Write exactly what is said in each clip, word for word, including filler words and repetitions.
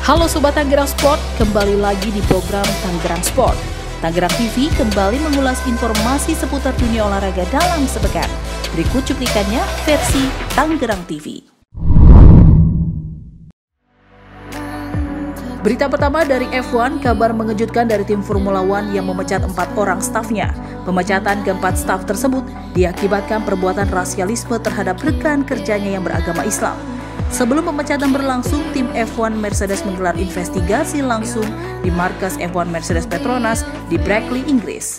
Halo Sobat Tangerang Sport, kembali lagi di program Tangerang Sport. Tangerang T V kembali mengulas informasi seputar dunia olahraga dalam sepekan. Berikut cuplikannya versi Tangerang T V. Berita pertama dari F satu, kabar mengejutkan dari tim Formula One yang memecat empat orang stafnya. Pemecatan keempat staf tersebut diakibatkan perbuatan rasialisme terhadap rekan kerjanya yang beragama Islam. Sebelum pemecatan berlangsung, tim F satu Mercedes menggelar investigasi langsung di markas F satu Mercedes Petronas di Brackley, Inggris.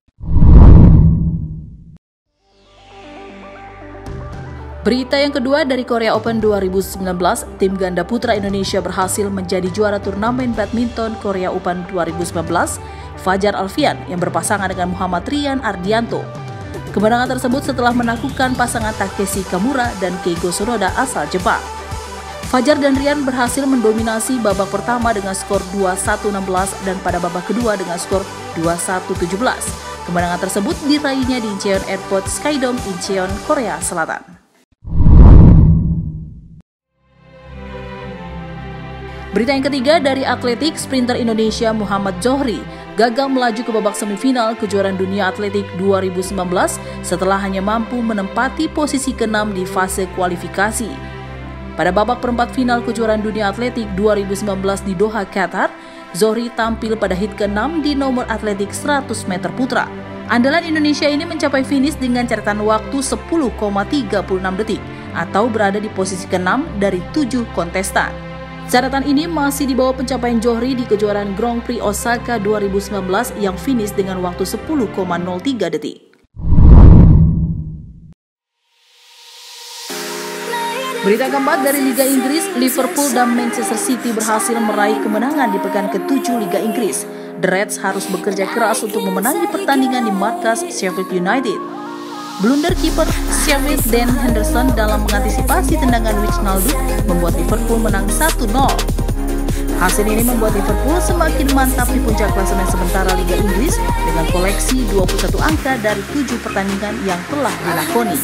Berita yang kedua dari Korea Open dua ribu sembilan belas, tim ganda putra Indonesia berhasil menjadi juara turnamen badminton Korea Open dua ribu sembilan belas. Fajar Alfian yang berpasangan dengan Muhammad Rian Ardianto. Kemenangan tersebut setelah menaklukkan pasangan Takeshi Kamura dan Keigo Sonoda asal Jepang. Fajar dan Rian berhasil mendominasi babak pertama dengan skor dua satu enam belas dan pada babak kedua dengan skor dua satu tujuh belas. Kemenangan tersebut diraihnya di Incheon Airport Skydome, Incheon, Korea Selatan. Berita yang ketiga dari atletik, sprinter Indonesia Muhammad Zohri gagal melaju ke babak semifinal kejuaraan dunia atletik dua ribu sembilan belas setelah hanya mampu menempati posisi keenam di fase kualifikasi. Pada babak perempat final kejuaraan dunia atletik dua ribu sembilan belas di Doha, Qatar, Zohri tampil pada hit keenam di nomor atletik seratus meter putra. Andalan Indonesia ini mencapai finish dengan catatan waktu sepuluh koma tiga enam detik atau berada di posisi keenam dari tujuh kontestan. Catatan ini masih di bawah pencapaian Zohri di kejuaraan Grand Prix Osaka dua ribu sembilan belas yang finish dengan waktu sepuluh koma nol tiga detik. Berita keempat dari Liga Inggris, Liverpool dan Manchester City berhasil meraih kemenangan di pekan ketujuh Liga Inggris. The Reds harus bekerja keras untuk memenangi pertandingan di markas Sheffield United. Blunder kiper Sheffield Dan Henderson dalam mengantisipasi tendangan Wijnaldum membuat Liverpool menang satu nol. Hasil ini membuat Liverpool semakin mantap di puncak klasemen sementara Liga Inggris dengan koleksi dua puluh satu angka dari tujuh pertandingan yang telah dilakoni.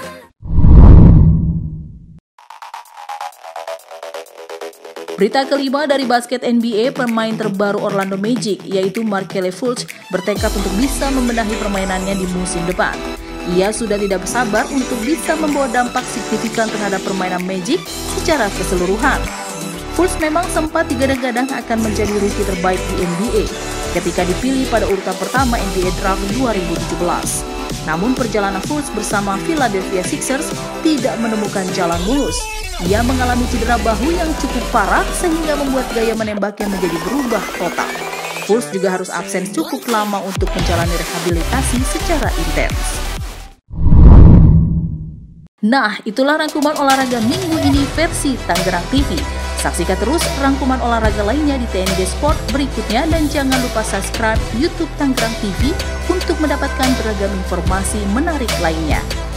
Berita kelima dari basket N B A, pemain terbaru Orlando Magic yaitu Markelle Fultz bertekad untuk bisa membenahi permainannya di musim depan. Ia sudah tidak bersabar untuk bisa membawa dampak signifikan terhadap permainan Magic secara keseluruhan. Fultz memang sempat digadang-gadang akan menjadi rookie terbaik di N B A ketika dipilih pada urutan pertama N B A Draft dua ribu tujuh belas. Namun perjalanan Fultz bersama Philadelphia Sixers tidak menemukan jalan mulus. Ia mengalami cedera bahu yang cukup parah sehingga membuat gaya menembaknya menjadi berubah total. Fultz juga harus absen cukup lama untuk menjalani rehabilitasi secara intens. Nah, itulah rangkuman olahraga minggu ini versi Tangerang T V. Saksikan terus rangkuman olahraga lainnya di T N G Sport berikutnya dan jangan lupa subscribe YouTube Tangerang T V untuk mendapatkan beragam informasi menarik lainnya.